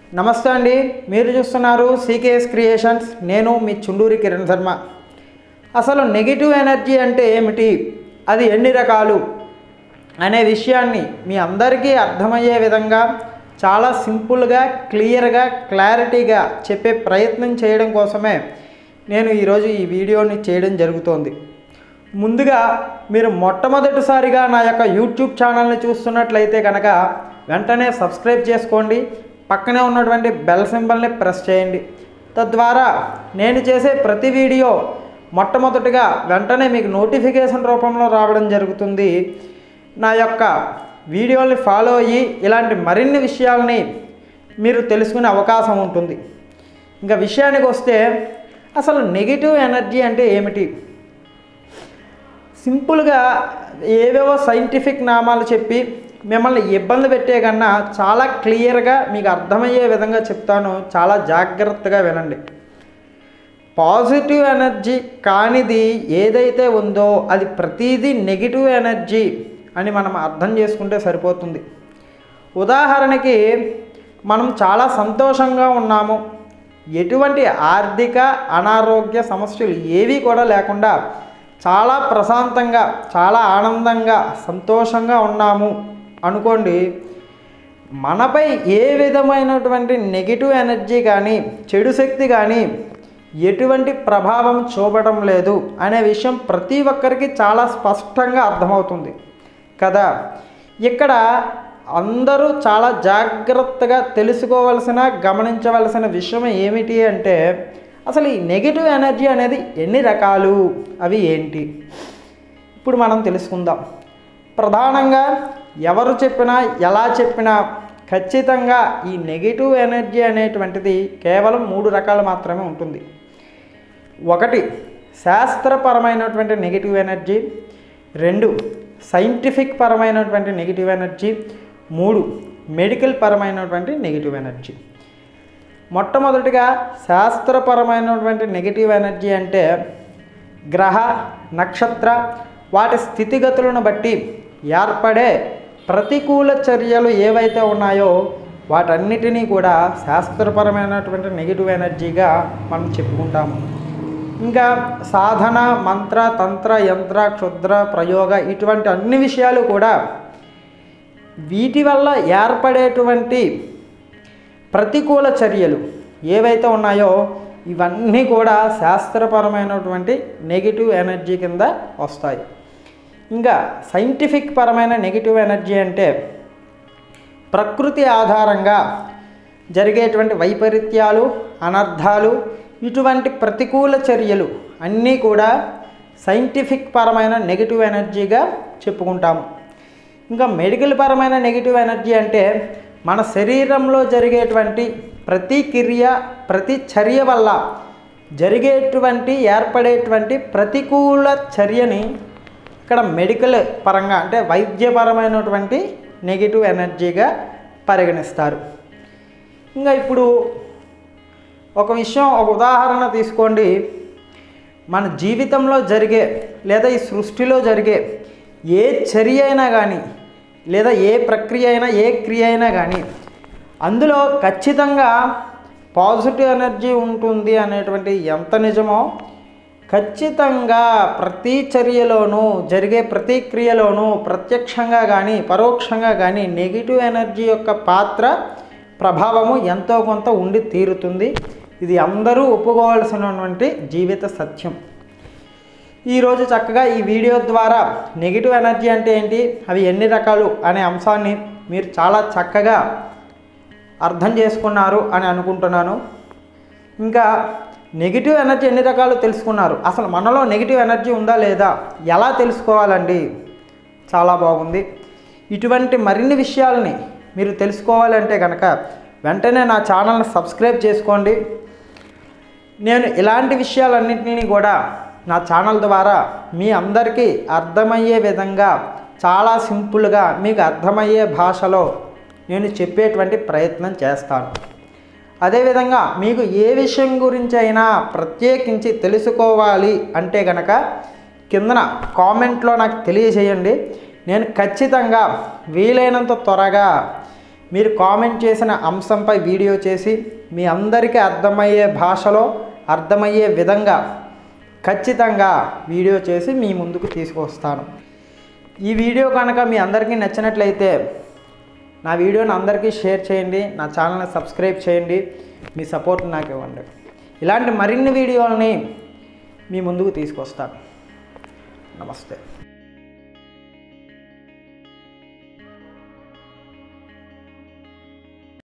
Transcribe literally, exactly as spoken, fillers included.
నమస్తే అండి, మీరు చూస్తున్నారు సీకేఎస్ క్రియేషన్స్. నేను మీ చుండూరి కిరణ్ శర్మ. అసలు నెగిటివ్ ఎనర్జీ అంటే ఏమిటి, అది ఎన్ని రకాలు అనే విషయాన్ని మీ అందరికీ అర్థమయ్యే విధంగా చాలా సింపుల్గా, క్లియర్గా, క్లారిటీగా చెప్పే ప్రయత్నం చేయడం కోసమే నేను ఈరోజు ఈ వీడియోని చేయడం జరుగుతోంది. ముందుగా మీరు మొట్టమొదటిసారిగా నా యొక్క యూట్యూబ్ ఛానల్ని చూస్తున్నట్లయితే కనుక వెంటనే సబ్స్క్రైబ్ చేసుకోండి. పక్కనే ఉన్నటువంటి బెల్ సింబల్ని ప్రెస్ చేయండి. తద్వారా నేను చేసే ప్రతి వీడియో మొట్టమొదటిగా వెంటనే మీకు నోటిఫికేషన్ రూపంలో రావడం జరుగుతుంది. నా యొక్క వీడియోల్ని ఫాలో అయ్యి ఇలాంటి మరిన్ని విషయాల్ని మీరు తెలుసుకునే అవకాశం ఉంటుంది. ఇంకా విషయానికి వస్తే అసలు నెగిటివ్ ఎనర్జీ అంటే ఏమిటి? సింపుల్గా ఏవేవో సైంటిఫిక్ నామాలు చెప్పి మిమ్మల్ని ఇబ్బంది పెట్టే కన్నా చాలా క్లియర్గా మీకు అర్థమయ్యే విధంగా చెప్తాను. చాలా జాగ్రత్తగా వినండి. పాజిటివ్ ఎనర్జీ కానిది ఏదైతే ఉందో అది ప్రతిదీ నెగిటివ్ ఎనర్జీ అని మనం అర్థం చేసుకుంటే సరిపోతుంది. ఉదాహరణకి మనం చాలా సంతోషంగా ఉన్నాము, ఎటువంటి ఆర్థిక అనారోగ్య సమస్యలు ఏవి కూడా లేకుండా చాలా ప్రశాంతంగా, చాలా ఆనందంగా, సంతోషంగా ఉన్నాము అనుకోండి. మనపై ఏ విధమైనటువంటి నెగిటివ్ ఎనర్జీ కానీ, చెడు శక్తి కానీ ఎటువంటి ప్రభావం చూపడం లేదు అనే విషయం ప్రతి ఒక్కరికి చాలా స్పష్టంగా అర్థమవుతుంది కదా. ఇక్కడ అందరూ చాలా జాగ్రత్తగా తెలుసుకోవాల్సిన, గమనించవలసిన విషయం ఏమిటి అంటే అసలు ఈ నెగిటివ్ ఎనర్జీ అనేది ఎన్ని రకాలు, అవి ఏంటి ఇప్పుడు మనం తెలుసుకుందాం. ప్రధానంగా ఎవరు చెప్పినా, ఎలా చెప్పినా ఖచ్చితంగా ఈ నెగిటివ్ ఎనర్జీ అనేటువంటిది కేవలం మూడు రకాలు మాత్రమే ఉంటుంది. ఒకటి శాస్త్రపరమైనటువంటి నెగిటివ్ ఎనర్జీ, రెండు సైంటిఫిక్ పరమైనటువంటి నెగిటివ్ ఎనర్జీ, మూడు మెడికల్ పరమైనటువంటి నెగిటివ్ ఎనర్జీ. మొట్టమొదటిగా శాస్త్రపరమైనటువంటి నెగిటివ్ ఎనర్జీ అంటే గ్రహ, నక్షత్ర వాటి స్థితిగతులను బట్టి ఏర్పడే ప్రతికూల చర్యలు ఏవైతే ఉన్నాయో వాటన్నిటినీ కూడా శాస్త్రపరమైనటువంటి నెగిటివ్ ఎనర్జీగా మనం చెప్పుకుంటాము. ఇంకా సాధన, మంత్ర, తంత్ర, యంత్ర, క్షుద్ర, ప్రయోగ ఇటువంటి అన్ని విషయాలు కూడా వీటి వల్ల ఏర్పడేటువంటి ప్రతికూల చర్యలు ఏవైతే ఉన్నాయో ఇవన్నీ కూడా శాస్త్రపరమైనటువంటి నెగిటివ్ ఎనర్జీ కింద వస్తాయి. ఇంకా సైంటిఫిక్ పరమైన నెగిటివ్ ఎనర్జీ అంటే ప్రకృతి ఆధారంగా జరిగేటువంటి వైపరీత్యాలు, అనర్థాలు, ఇటువంటి ప్రతికూల చర్యలు అన్నీ కూడా సైంటిఫిక్ పరమైన నెగిటివ్ ఎనర్జీగా చెప్పుకుంటాము. ఇంకా మెడికల్ పరమైన నెగిటివ్ ఎనర్జీ అంటే మన శరీరంలో జరిగేటువంటి ప్రతి క్రియ, ప్రతి చర్య వల్ల జరిగేటువంటి, ఏర్పడేటువంటి ప్రతికూల చర్యని ఇక్కడ మెడికల్ పరంగా అంటే వైద్యపరమైనటువంటి నెగిటివ్ ఎనర్జీగా పరిగణిస్తారు. ఇంకా ఇప్పుడు ఒక విషయం, ఒక ఉదాహరణ తీసుకోండి. మన జీవితంలో జరిగే లేదా ఈ సృష్టిలో జరిగే ఏ చర్య అయినా కానీ, లేదా ఏ ప్రక్రియ అయినా, ఏ క్రియ అయినా కానీ అందులో ఖచ్చితంగా పాజిటివ్ ఎనర్జీ ఉంటుంది అనేటువంటి ఎంత నిజమో, ఖచ్చితంగా ప్రతి చర్యలోనూ, జరిగే ప్రతి క్రియలోనూ ప్రత్యక్షంగా కానీ పరోక్షంగా కానీ నెగిటివ్ ఎనర్జీ యొక్క పాత్ర, ప్రభావము ఎంతో కొంత ఉండి తీరుతుంది. ఇది అందరూ ఒప్పుకోవాల్సినటువంటి జీవిత సత్యం. ఈరోజు చక్కగా ఈ వీడియో ద్వారా నెగిటివ్ ఎనర్జీ అంటే ఏంటి, అవి ఎన్ని రకాలు అనే అంశాన్ని మీరు చాలా చక్కగా అర్థం చేసుకున్నారు అని అనుకుంటున్నాను. ఇంకా నెగిటివ్ ఎనర్జీ ఎన్ని రకాలు తెలుసుకున్నారు. అసలు మనలో నెగిటివ్ ఎనర్జీ ఉందా లేదా ఎలా తెలుసుకోవాలండి? చాలా బాగుంది. ఇటువంటి మరిన్ని విషయాల్ని మీరు తెలుసుకోవాలంటే కనుక వెంటనే నా ఛానల్ని సబ్స్క్రైబ్ చేసుకోండి. నేను ఇలాంటి విషయాలన్నింటినీ కూడా నా ఛానల్ ద్వారా మీ అందరికీ అర్థమయ్యే విధంగా చాలా సింపుల్గా మీకు అర్థమయ్యే భాషలో నేను చెప్పేటువంటి ప్రయత్నం చేస్తాను. అదేవిధంగా మీకు ఏ విషయం గురించి అయినా ప్రత్యేకించి తెలుసుకోవాలి అంటే కనుక కిందన కామెంట్లో నాకు తెలియజేయండి. నేను ఖచ్చితంగా వీలైనంత త్వరగా మీరు కామెంట్ చేసిన అంశంపై వీడియో చేసి మీ అందరికీ అర్థమయ్యే భాషలో అర్థమయ్యే విధంగా ఖచ్చితంగా వీడియో చేసి మీ ముందుకు తీసుకొస్తాను. ఈ వీడియో కనుక మీ అందరికీ నచ్చినట్లయితే నా వీడియోని అందరికీ షేర్ చేయండి, నా ఛానల్ని సబ్స్క్రైబ్ చేయండి, మీ సపోర్ట్ నాకు ఇవ్వండి. ఇలాంటి మరిన్ని వీడియోలని మీ ముందుకు తీసుకొస్తాను. నమస్తే.